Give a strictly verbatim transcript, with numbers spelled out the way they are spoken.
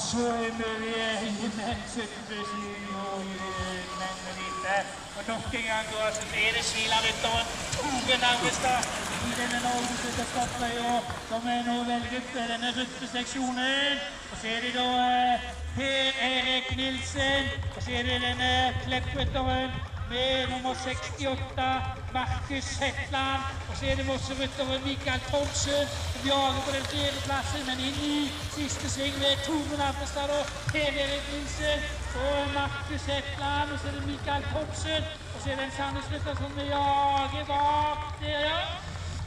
så er vi i mennsituasjonen og mennene litt. Og nok en gang da, så er det Svilarytteren Tore Narvestad i denne Norgesrytterskapet i år, som er nå velget ved denne rytterseksjonen. Og så er det da Per Erik Nilsen, og så er det denne Klepprytteren med nummer sekstiåtte, Markus Hetland, og så er det Mosserytteren Mikael Thomsen, som jager på den fjerde plassen, men inn i siste sving ved Tore Narvestad og Per Erik Nilsen, og Markus Hetland, og så er det Mikael Thomsen, og så er det en Sandnes-rytter som jager bak der, ja.